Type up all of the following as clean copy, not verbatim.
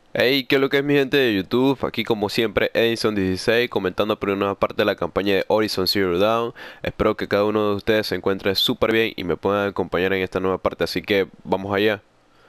Hey, ¿qué es lo que es mi gente de YouTube? Aquí como siempre Edison16 comentando por una nueva parte de la campaña de Horizon Zero Dawn. Espero que cada uno de ustedes se encuentre súper bien y me puedan acompañar en esta nueva parte, así que vamos allá.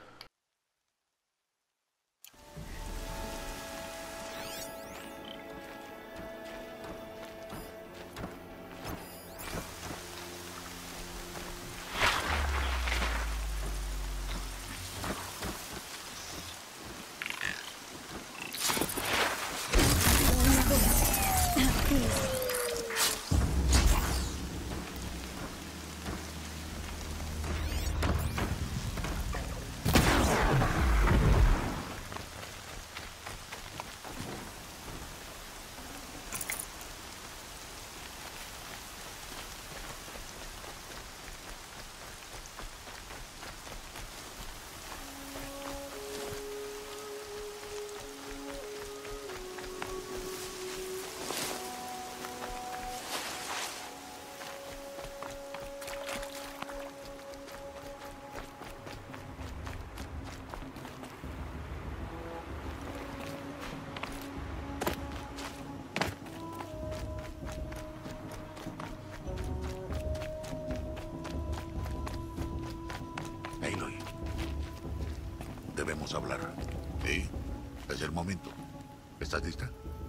Aloy, debemos hablar. ¿Sí? Es el momento. ¿Estás lista?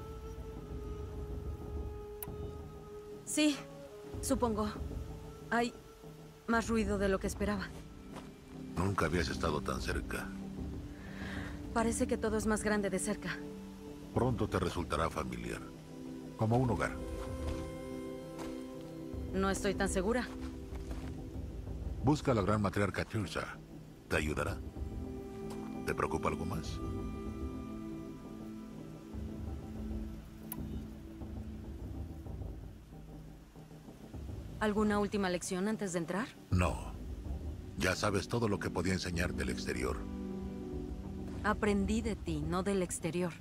Sí, supongo. Hay más ruido de lo que esperaba. Nunca habías estado tan cerca. Parece que todo es más grande de cerca. Pronto te resultará familiar. Como un hogar. No estoy tan segura. Busca a la gran matriarca Tirsa. ¿Te ayudará? ¿Te preocupa algo más? ¿Alguna última lección antes de entrar? No. Ya sabes todo lo que podía enseñarte el exterior. Aprendí de ti, no del exterior.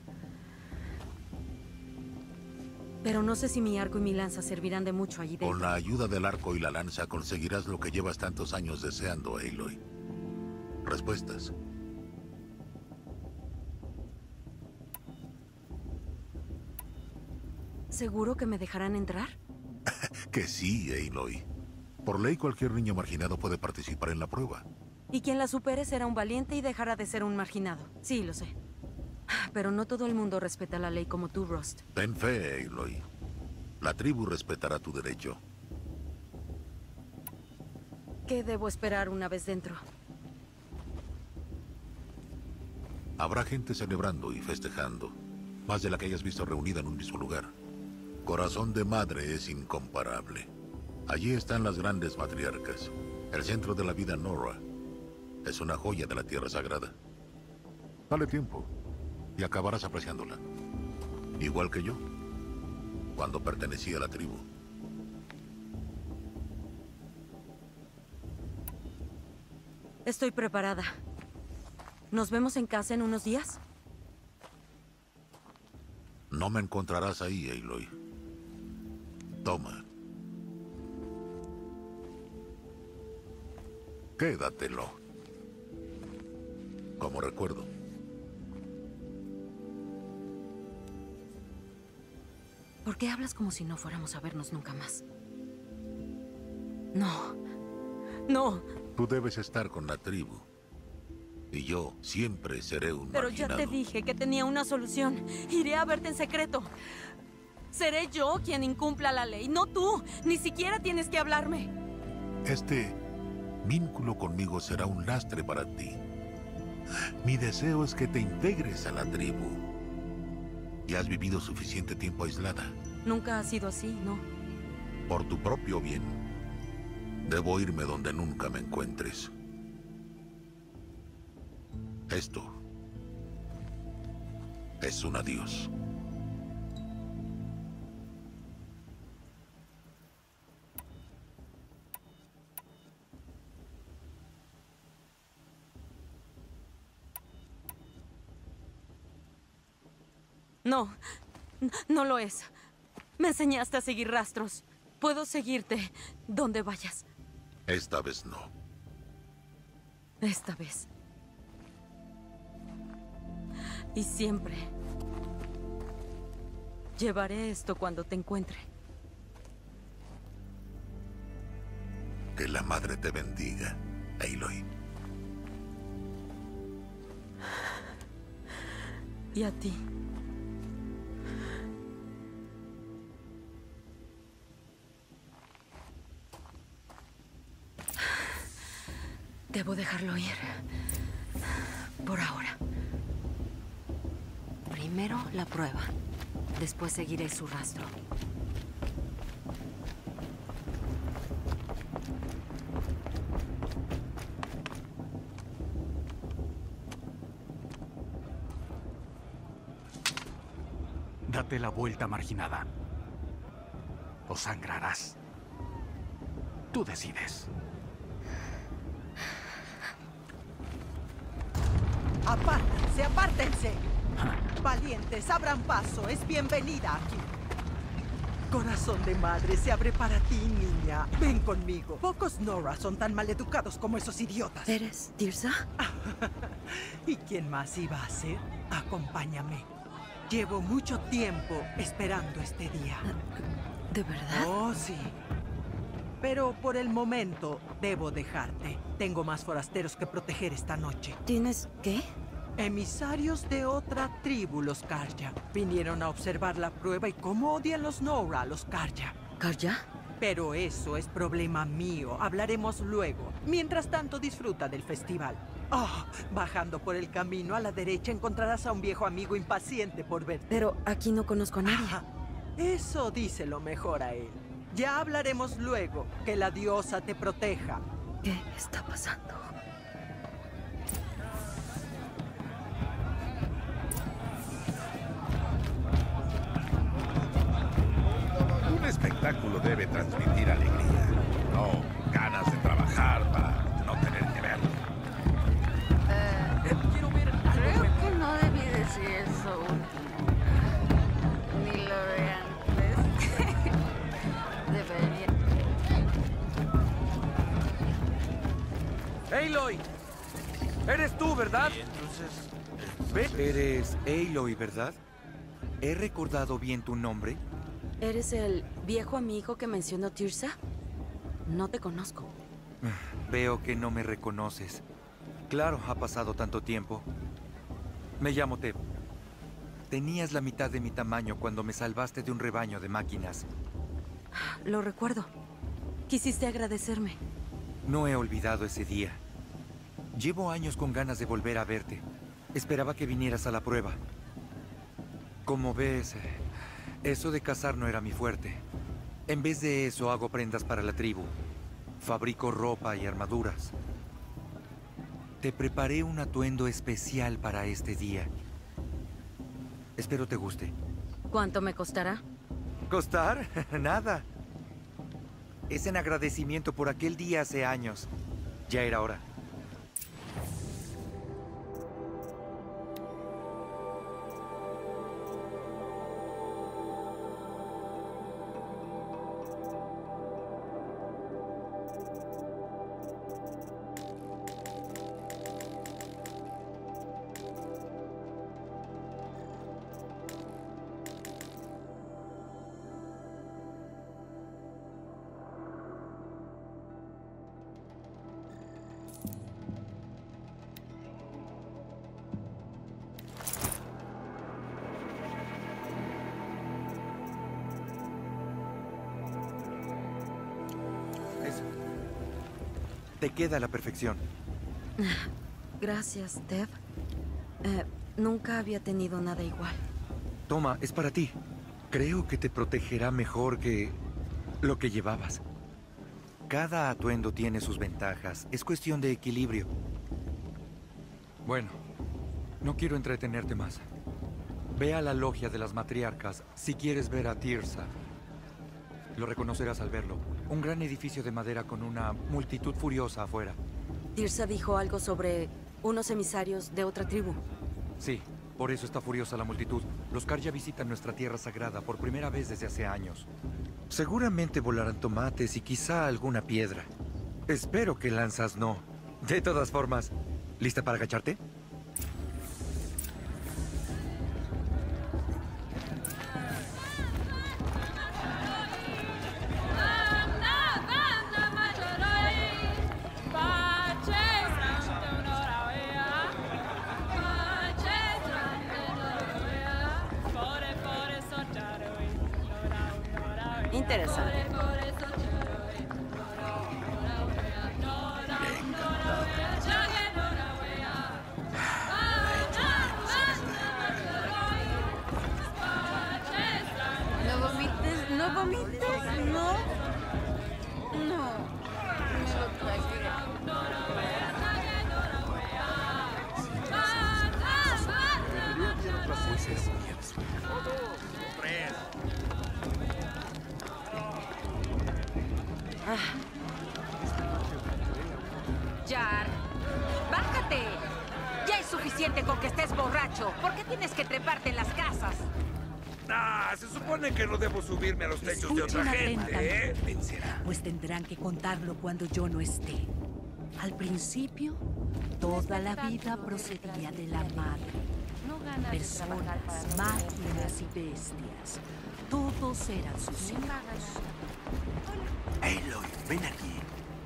Pero no sé si mi arco y mi lanza servirán de mucho allí Con dentro. la ayuda del arco y la lanza conseguirás lo que llevas tantos años deseando, Aloy. Respuestas. ¿Seguro que me dejarán entrar? Que sí, Aloy. Por ley, cualquier niño marginado puede participar en la prueba. Y quien la supere será un valiente y dejará de ser un marginado. Sí, lo sé. Pero no todo el mundo respeta la ley como tú, Rust. Ten fe, Aloy. La tribu respetará tu derecho. ¿Qué debo esperar una vez dentro? Habrá gente celebrando y festejando, más de la que hayas visto reunida en un mismo lugar. Corazón de madre es incomparable. Allí están las grandes matriarcas. El centro de la vida Nora. Es una joya de la tierra sagrada. Dale tiempo y acabarás apreciándola. Igual que yo, cuando pertenecía a la tribu. Estoy preparada. ¿Nos vemos en casa en unos días? No me encontrarás ahí, Aloy. Toma. Quédatelo. Como recuerdo. ¿Por qué hablas como si no fuéramos a vernos nunca más? No. No. Tú debes estar con la tribu. Y yo siempre seré un Pero ya te marginado. dije que tenía una solución. Iré a verte en secreto. Seré yo quien incumpla la ley, no tú. Ni siquiera tienes que hablarme. Este vínculo conmigo será un lastre para ti. Mi deseo es que te integres a la tribu. Ya has vivido suficiente tiempo aislada. Nunca ha sido así, ¿no? Por tu propio bien, debo irme donde nunca me encuentres. Esto es un adiós. No. No lo es. Me enseñaste a seguir rastros. Puedo seguirte donde vayas. Esta vez no. Esta vez. Y siempre. Llevaré esto cuando te encuentre. Que la madre te bendiga, Aloy. Y a ti. Debo dejarlo ir. Por ahora. Primero la prueba. Después seguiré su rastro. Date la vuelta, marginada. O sangrarás. Tú decides. ¡Apártense, apártense! Valientes, abran paso. Es bienvenida aquí. Corazón de madre se abre para ti, niña. Ven conmigo. Pocos Nora son tan maleducados como esos idiotas. ¿Eres Tirsa? ¿Y quién más iba a ser? Acompáñame. Llevo mucho tiempo esperando este día. ¿De verdad? Oh, sí. Pero por el momento debo dejarte. Tengo más forasteros que proteger esta noche. ¿Tienes qué? Emisarios de otra tribu, los Karja. Vinieron a observar la prueba y cómo odian los Nora a los Karja. ¿Karja? Pero eso es problema mío. Hablaremos luego. Mientras tanto, disfruta del festival. Oh, bajando por el camino a la derecha encontrarás a un viejo amigo impaciente por verte. Pero aquí no conozco a nadie. Ajá. Eso díselo mejor a él. Ya hablaremos luego. Que la diosa te proteja. ¿Qué está pasando? Un espectáculo debe transmitir alegría, no ganas de trabajar para no tener que verlo. Quiero ver algo. Creo que no debí decir eso último. Ni lo de antes. Debería. ¡Aloy! ¿Eres tú, verdad? Eres Aloy, ¿verdad? ¿He recordado bien tu nombre? ¿Eres el viejo amigo que mencionó Tirsa? No te conozco. Veo que no me reconoces. Claro, ha pasado tanto tiempo. Me llamo Teb. Tenías la mitad de mi tamaño cuando me salvaste de un rebaño de máquinas. Lo recuerdo. Quisiste agradecerme. No he olvidado ese día. Llevo años con ganas de volver a verte. Esperaba que vinieras a la prueba. Como ves, eso de cazar no era mi fuerte. En vez de eso, hago prendas para la tribu. Fabrico ropa y armaduras. Te preparé un atuendo especial para este día. Espero te guste. ¿Cuánto me costará? ¿Costar? Nada. Es en agradecimiento por aquel día hace años. Ya era hora. Eso. Te queda a la perfección. Gracias, Teb. Nunca había tenido nada igual. Toma, es para ti. Creo que te protegerá mejor que lo que llevabas. Cada atuendo tiene sus ventajas. Es cuestión de equilibrio. Bueno, no quiero entretenerte más. Ve a la logia de las matriarcas si quieres ver a Tirsa. Lo reconocerás al verlo. Un gran edificio de madera con una multitud furiosa afuera. Tirsa dijo algo sobre unos emisarios de otra tribu. Sí, por eso está furiosa la multitud. Los Karja visitan nuestra tierra sagrada por primera vez desde hace años. Seguramente volarán tomates y quizá alguna piedra. Espero que lanzas no. De todas formas, ¿lista para agacharte? interesante. No vomites, no vomites, no. No, me lo tragué. Jar, bájate. Ya es suficiente con que estés borracho. ¿Por qué tienes que treparte en las casas? Ah, se supone que no debo subirme a los techos de otra Escuchen gente, ¿eh? atentamente, pues tendrán que contarlo cuando yo no esté. Al principio, toda la vida procedía de la madre. Personas, máquinas y bestias. Todos eran sus hijos. Aloy, ven aquí.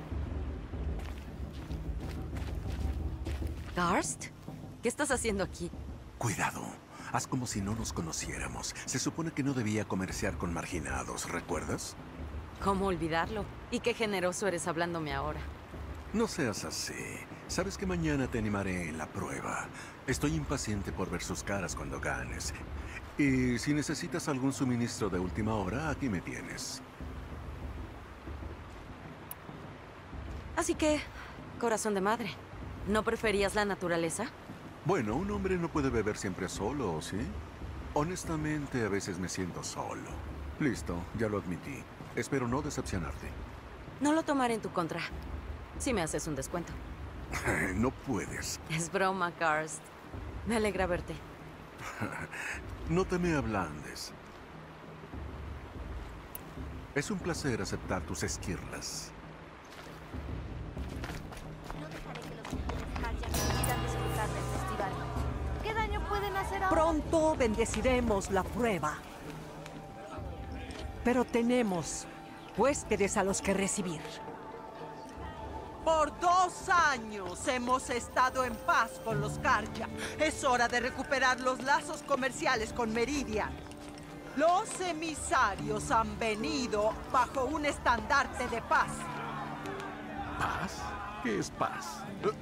¿Karst? ¿Qué estás haciendo aquí? Cuidado. Haz como si no nos conociéramos. Se supone que no debía comerciar con marginados, ¿recuerdas? ¿Cómo olvidarlo? Y qué generoso eres hablándome ahora. No seas así. Sabes que mañana te animaré en la prueba. Estoy impaciente por ver sus caras cuando ganes. Y si necesitas algún suministro de última hora, aquí me tienes. Así que, corazón de madre, ¿no preferías la naturaleza? Bueno, un hombre no puede beber siempre solo, ¿sí? Honestamente, a veces me siento solo. Listo, ya lo admití. Espero no decepcionarte. No lo tomaré en tu contra. Si me haces un descuento. No puedes. Es broma, Karst. Me alegra verte. No te me ablandes. Es un placer aceptar tus esquirlas. No dejaré que los jóvenes Karja puedan disfrutar del festival. ¿Qué daño pueden hacer ahora? Pronto bendeciremos la prueba. Pero tenemos huéspedes a los que recibir. Por 2 años hemos estado en paz con los Karja. Es hora de recuperar los lazos comerciales con Meridian. Los emisarios han venido bajo un estandarte de paz. ¿Paz? ¿Qué es paz?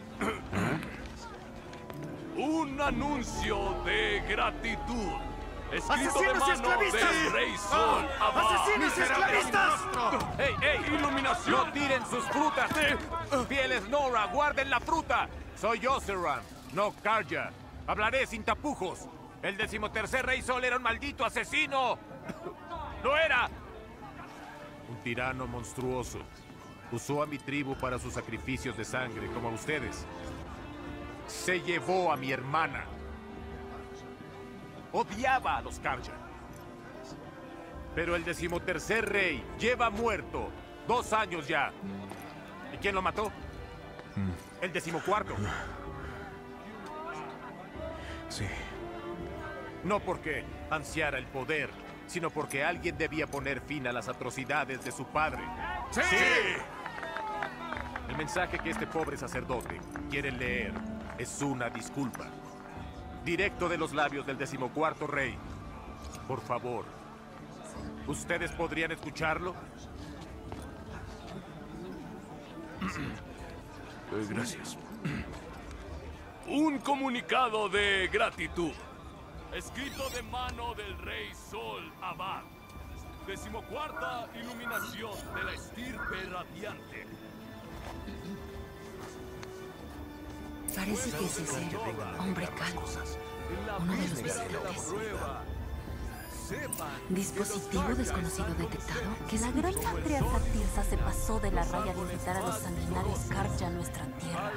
Un anuncio de gratitud. Escrito de mano del Rey Sol. ¡Asesinos y esclavistas! ¡Ey, ey! ¡Iluminación! ¡No tiren sus frutas! ¡Fieles Nora, guarden la fruta! Soy Oseram, no Karja. Hablaré sin tapujos. El 13º Rey Sol era un maldito asesino. ¡No era! Un tirano monstruoso. Usó a mi tribu para sus sacrificios de sangre, como a ustedes. Se llevó a mi hermana. Odiaba a los Karja. Pero el 13º rey lleva muerto 2 años ya. ¿Y quién lo mató? El 14º. Sí. No porque ansiara el poder, sino porque alguien debía poner fin a las atrocidades de su padre. ¡Sí! El mensaje que este pobre sacerdote quiere leer es una disculpa. Directo de los labios del 14º rey. Por favor, ¿ustedes podrían escucharlo? Gracias. Un comunicado de gratitud. Escrito de mano del Rey Sol Abad. 14ª iluminación de la estirpe radiante. Parece que es ese hombre calvo, uno de los visitantes. Dispositivo desconocido detectado. Que la gran patriarca Tirsa se pasó de la raya de invitar a los sanguinarios Karja a nuestra tierra.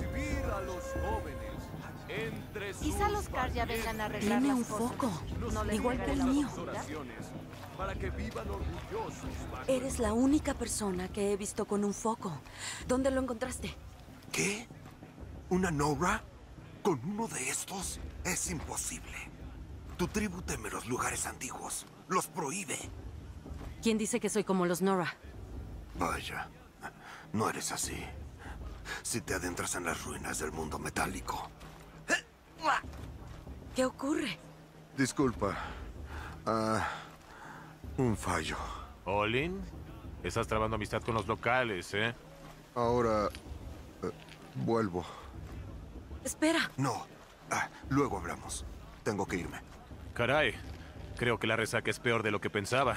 Quizá los Karja vengan a arreglar Tiene las un cosas. foco, No les igual que negaré el la mío. oportunidad. Para que vivan orgullosos. Eres la única persona que he visto con un foco. ¿Dónde lo encontraste? ¿Qué? ¿Una Nora? ¿Con uno de estos? Es imposible. Tu tribu teme los lugares antiguos. Los prohíbe. ¿Quién dice que soy como los Nora? Vaya, no eres así. Si te adentras en las ruinas del mundo metálico. ¿Qué ocurre? Disculpa. Un fallo. Olin, estás trabando amistad con los locales, ¿eh? Ahora... vuelvo. Espera. No. Luego hablamos. Tengo que irme. Caray, creo que la resaca es peor de lo que pensaba.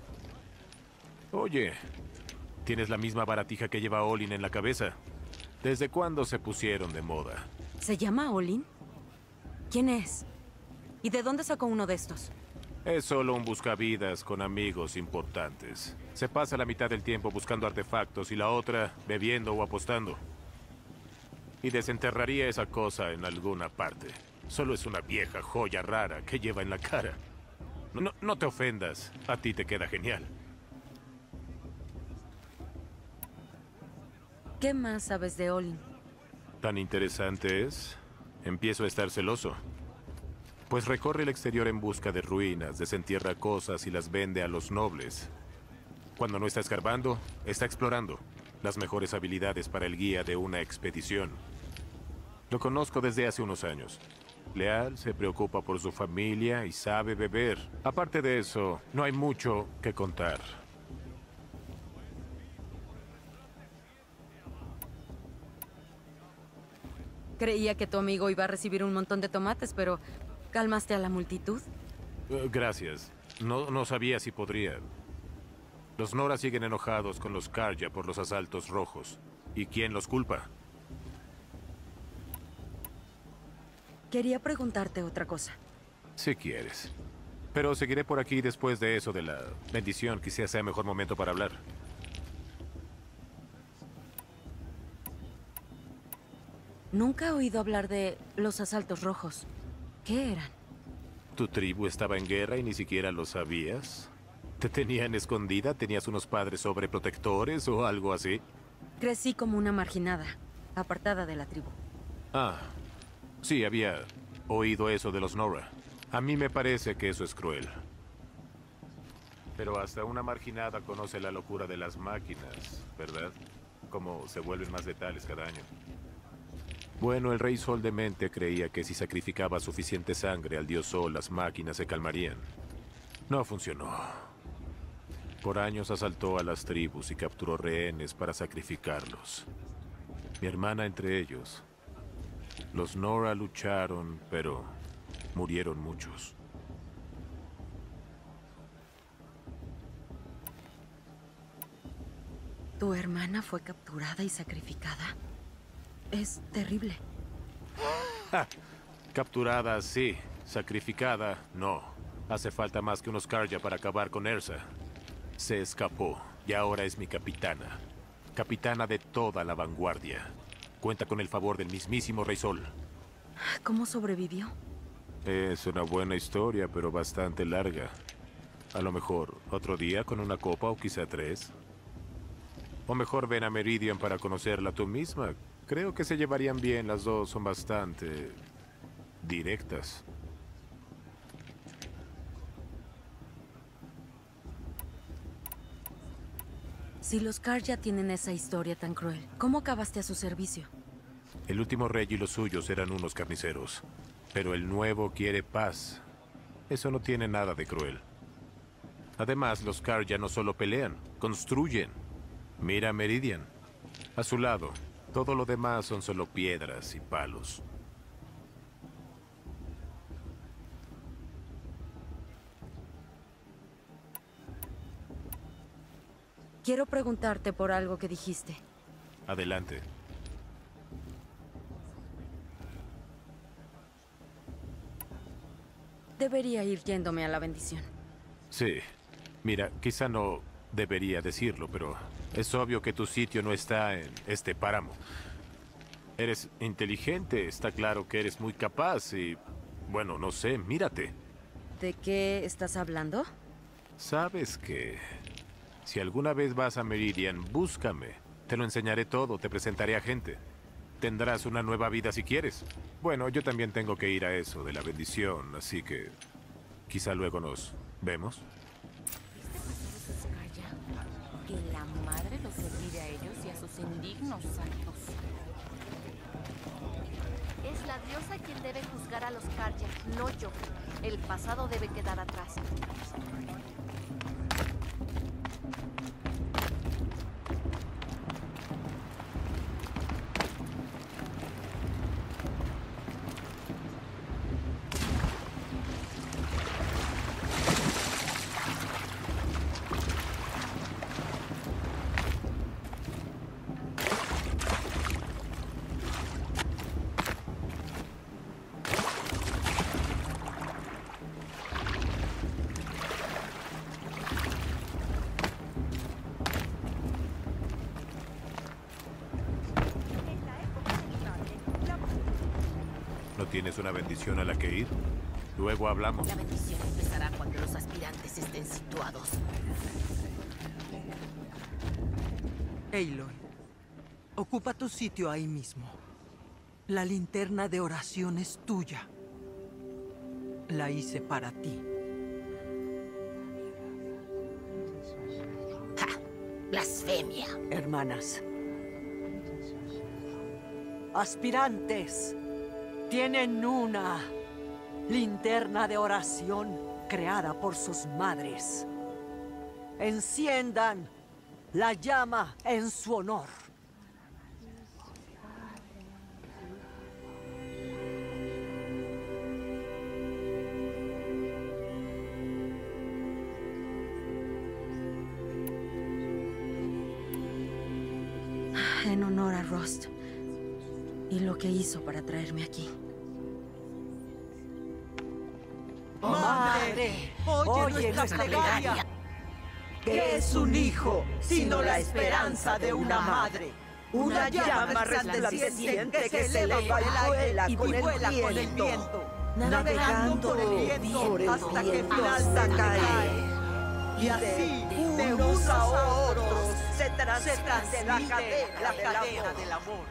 Oye, tienes la misma baratija que lleva Olin en la cabeza. ¿Desde cuándo se pusieron de moda? ¿Se llama Olin? ¿Quién es? ¿Y de dónde sacó uno de estos? Es solo un buscavidas con amigos importantes. Se pasa la mitad del tiempo buscando artefactos y la otra bebiendo o apostando. Y desenterraría esa cosa en alguna parte. Solo es una vieja joya rara que lleva en la cara. No te ofendas, a ti te queda genial. ¿Qué más sabes de Olin? ¿Tan interesante es? Empiezo a estar celoso. Pues recorre el exterior en busca de ruinas, desentierra cosas y las vende a los nobles. Cuando no está escarbando, está explorando. Las mejores habilidades para el guía de una expedición. Lo conozco desde hace unos años. Leal, se preocupa por su familia y sabe beber. Aparte de eso, no hay mucho que contar. Creía que tu amigo iba a recibir un montón de tomates, pero ¿calmaste a la multitud? Gracias. No sabía si podría. Los Nora siguen enojados con los Karja por los asaltos rojos. ¿Y quién los culpa? Quería preguntarte otra cosa. Si quieres. Pero seguiré por aquí después de eso de la bendición. Quizás sea mejor momento para hablar. Nunca he oído hablar de los asaltos rojos. ¿Qué eran? ¿Tu tribu estaba en guerra y ni siquiera lo sabías? ¿Te tenían escondida? ¿Tenías unos padres sobreprotectores o algo así? Crecí como una marginada, apartada de la tribu. Sí, había oído eso de los Nora. A mí me parece que eso es cruel. Pero hasta una marginada conoce la locura de las máquinas, ¿verdad? Cómo se vuelven más letales cada año. Bueno, el rey Sol demente creía que si sacrificaba suficiente sangre al dios Sol, las máquinas se calmarían. No funcionó. Por años asaltó a las tribus y capturó rehenes para sacrificarlos. Mi hermana entre ellos. Los Nora lucharon, pero murieron muchos. ¿Tu hermana fue capturada y sacrificada? Es terrible. Capturada, sí. Sacrificada, no. Hace falta más que unos Karja para acabar con Ersa. Se escapó y ahora es mi capitana. Capitana de toda la vanguardia. Cuenta con el favor del mismísimo Rey Sol. ¿Cómo sobrevivió? Es una buena historia, pero bastante larga. A lo mejor otro día con una copa o quizá 3. O mejor ven a Meridian para conocerla tú misma. Creo que se llevarían bien, las dos son bastante directas. Si los Karja tienen esa historia tan cruel, ¿cómo acabaste a su servicio? El último rey y los suyos eran unos carniceros. Pero el nuevo quiere paz. Eso no tiene nada de cruel. Además, los Karja no solo pelean, construyen. Mira a Meridian. A su lado, todo lo demás son solo piedras y palos. Quiero preguntarte por algo que dijiste. Adelante. Debería ir yéndome a la bendición. Sí. Mira, quizá no debería decirlo, pero es obvio que tu sitio no está en este páramo. Eres inteligente, está claro que eres muy capaz y... bueno, no sé, mírate. ¿De qué estás hablando? ¿Sabes qué? Si alguna vez vas a Meridian, búscame. Te lo enseñaré todo, te presentaré a gente. Tendrás una nueva vida si quieres. Bueno, yo también tengo que ir a eso de la bendición, así que... quizá luego nos vemos. Que la madre los olvide a ellos y a sus indignos santos. Es la diosa quien debe juzgar a los Karja, no yo. El pasado debe quedar atrás. ¿Tienes una bendición a la que ir? Luego hablamos. La bendición empezará cuando los aspirantes estén situados. Aloy, ocupa tu sitio ahí mismo. La linterna de oración es tuya. La hice para ti. ¡Ja! ¡Blasfemia! Hermanas. Aspirantes. Tienen una linterna de oración creada por sus madres. Enciendan la llama en su honor. En honor a Rust y lo que hizo para traerme aquí. Madre, oye nuestra plegaria. ¿Qué es un hijo sino la esperanza de una madre? Una llama resplandeciente que se eleva y vuela con el viento, navegando por el viento hasta que finalmente cae. Y así, de unos a otros, se transmite la cadena del amor.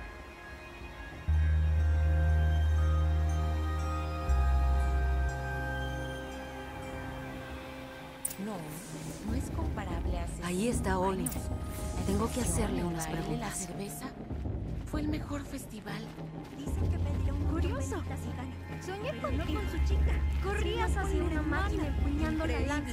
No es comparable a hace Ahí está 5 Olin. años. Tengo que hacerle unas ¿El baile, preguntas. la cerveza? Fue el mejor festival. Dicen que pedirá un curioso. Soñé contigo con su chica. Corrías hacia una máquina empuñando la lanza.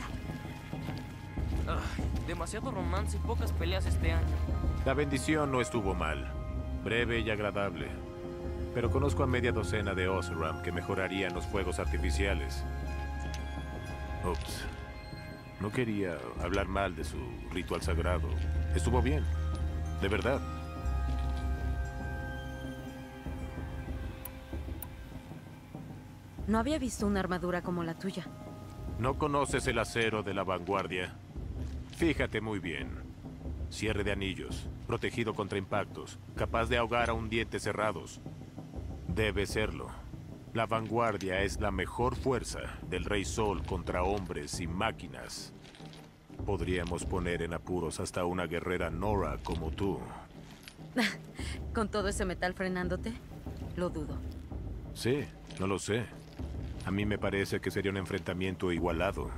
Demasiado romance y pocas peleas este año. La bendición no estuvo mal. Breve y agradable. Pero conozco a media docena de Oseram que mejorarían los fuegos artificiales. Ups. No quería hablar mal de su ritual sagrado. Estuvo bien. De verdad. No había visto una armadura como la tuya. ¿No conoces el acero de la vanguardia? Fíjate muy bien. Cierre de anillos, protegido contra impactos, capaz de ahogar a un diente cerrados. Debe serlo. La vanguardia es la mejor fuerza del Rey Sol contra hombres y máquinas. Podríamos poner en apuros hasta una guerrera Nora como tú. ¿Con todo ese metal frenándote? Lo dudo. Sí, no lo sé. A mí me parece que sería un enfrentamiento igualado.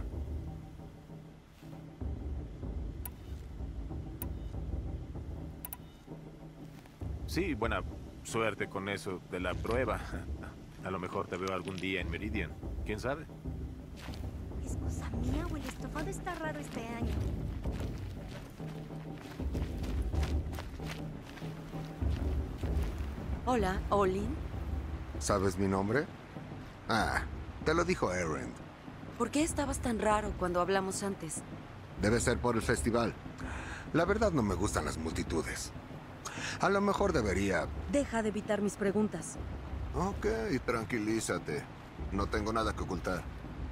Sí, buena suerte con eso de la prueba. A lo mejor te veo algún día en Meridian. ¿Quién sabe? ¿Es cosa mía o el estofado está raro este año? Hola, Olin. ¿Sabes mi nombre? Ah, te lo dijo Erend. ¿Por qué estabas tan raro cuando hablamos antes? Debe ser por el festival. La verdad no me gustan las multitudes. A lo mejor debería... Deja de evitar mis preguntas. Ok, tranquilízate. No tengo nada que ocultar.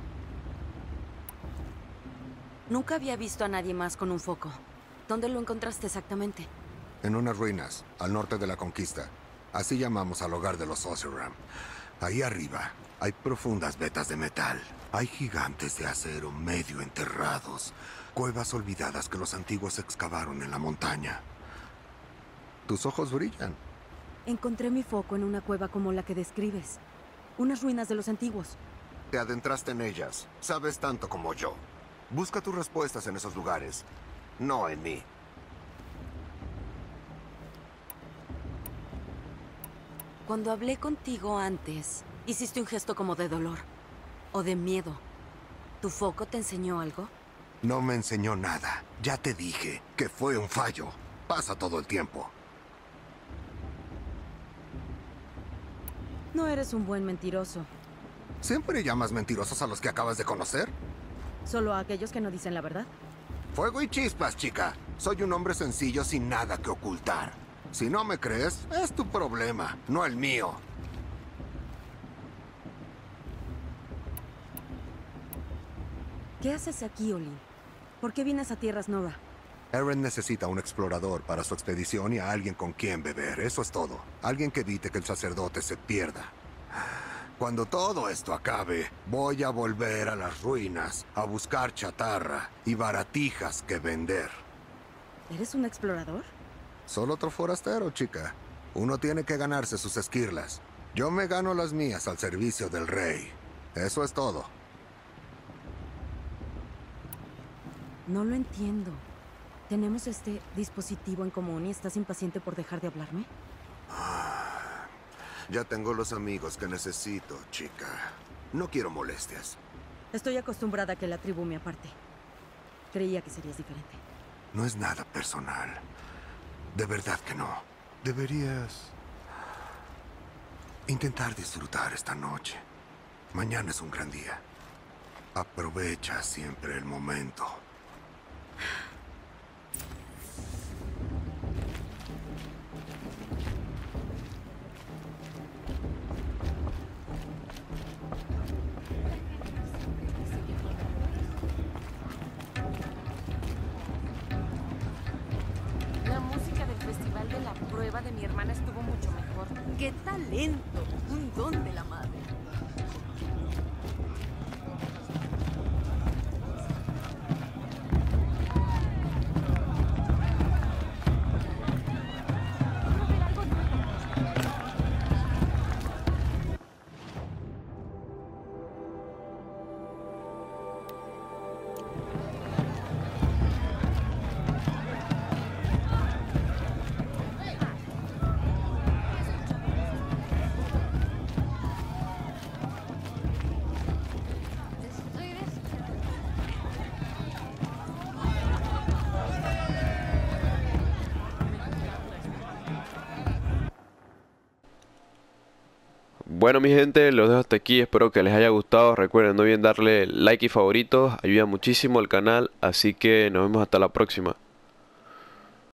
Nunca había visto a nadie más con un foco. ¿Dónde lo encontraste exactamente? En unas ruinas, al norte de la conquista. Así llamamos al hogar de los Oseram. Ahí arriba hay profundas vetas de metal. Hay gigantes de acero medio enterrados. Cuevas olvidadas que los antiguos excavaron en la montaña. Tus ojos brillan. Encontré mi foco en una cueva como la que describes. Unas ruinas de los antiguos. Te adentraste en ellas. Sabes tanto como yo. Busca tus respuestas en esos lugares, no en mí. Cuando hablé contigo antes, hiciste un gesto como de dolor. O de miedo. ¿Tu foco te enseñó algo? No me enseñó nada. Ya te dije que fue un fallo. Pasa todo el tiempo. No eres un buen mentiroso. ¿Siempre llamas mentirosos a los que acabas de conocer? ¿Solo a aquellos que no dicen la verdad? Fuego y chispas, chica. Soy un hombre sencillo sin nada que ocultar. Si no me crees, es tu problema, no el mío. ¿Qué haces aquí, Olin? ¿Por qué vienes a tierras Nora? Erend necesita un explorador para su expedición y a alguien con quien beber. Eso es todo. Alguien que evite que el sacerdote se pierda. Cuando todo esto acabe, voy a volver a las ruinas a buscar chatarra y baratijas que vender. ¿Eres un explorador? Solo otro forastero, chica. Uno tiene que ganarse sus esquirlas. Yo me gano las mías al servicio del rey. Eso es todo. No lo entiendo. ¿Tenemos este dispositivo en común y estás impaciente por dejar de hablarme? Ya tengo los amigos que necesito, chica. No quiero molestias. Estoy acostumbrada a que la tribu me aparte. Creía que serías diferente. No es nada personal. De verdad que no. Deberías intentar disfrutar esta noche. Mañana es un gran día. Aprovecha siempre el momento. La música del festival de la prueba de mi hermana estuvo mucho mejor. ¡Qué talento! Un don de la madre. Bueno mi gente, los dejo hasta aquí, espero que les haya gustado. Recuerden no olviden darle like y favoritos, ayuda muchísimo al canal, así que nos vemos hasta la próxima.